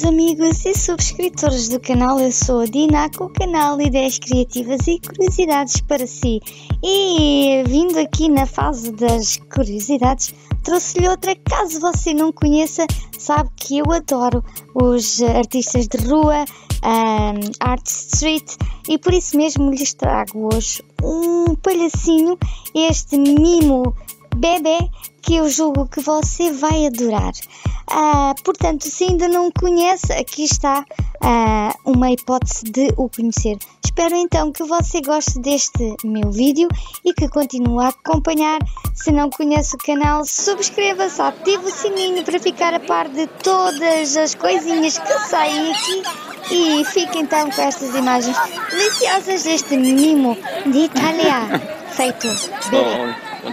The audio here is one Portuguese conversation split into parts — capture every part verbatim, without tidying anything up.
amigos e subscritores do canal. Eu sou a Dina, com o canal Ideias Criativas e Curiosidades para si. E vindo aqui na fase das curiosidades, trouxe-lhe outra. Caso você não conheça, sabe que eu adoro os artistas de rua, um, Art Street, e por isso mesmo lhes trago hoje um palhacinho, este mimo bebê, que eu julgo que você vai adorar. Ah, portanto, se ainda não o conhece, aqui está ah, uma hipótese de o conhecer. Espero então que você goste deste meu vídeo e que continue a acompanhar. Se não conhece o canal, subscreva-se, ative o sininho para ficar a par de todas as coisinhas que saem aqui. E fique então com estas imagens deliciosas deste mimo de Itália, feito bebê.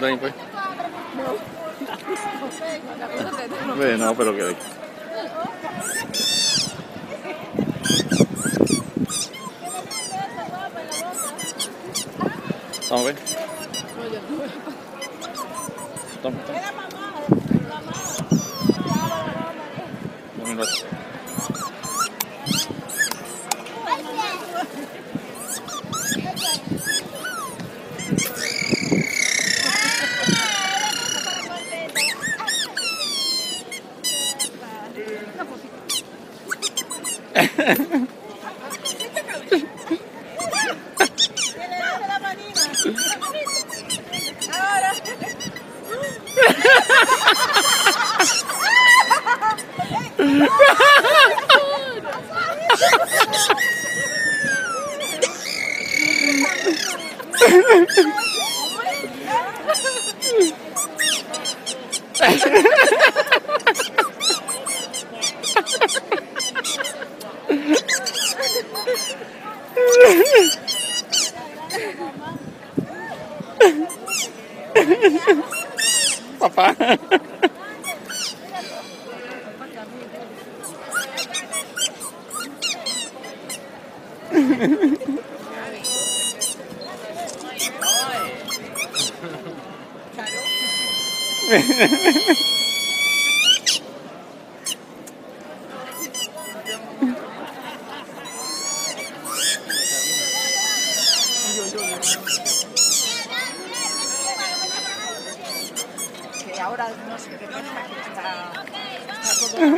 Beh, no, pero que... Vamos a ver. Toma, toma. Un minuto. Papá. Que ahora no sé qué pasa, que está, está todo...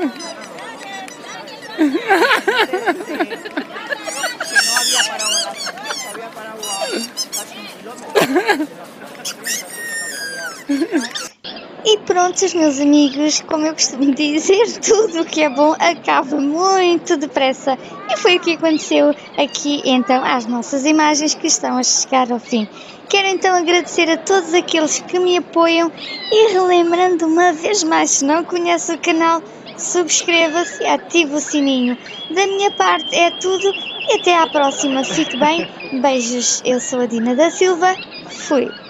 que no había parado la se había parado a casi un kilómetro. E prontos, meus amigos, como eu costumo dizer, tudo o que é bom acaba muito depressa. E foi o que aconteceu aqui, então, às nossas imagens que estão a chegar ao fim. Quero então agradecer a todos aqueles que me apoiam e relembrando uma vez mais, se não conhece o canal, subscreva-se e ative o sininho. Da minha parte é tudo e até à próxima. Fique bem, beijos, eu sou a Dina da Silva, fui!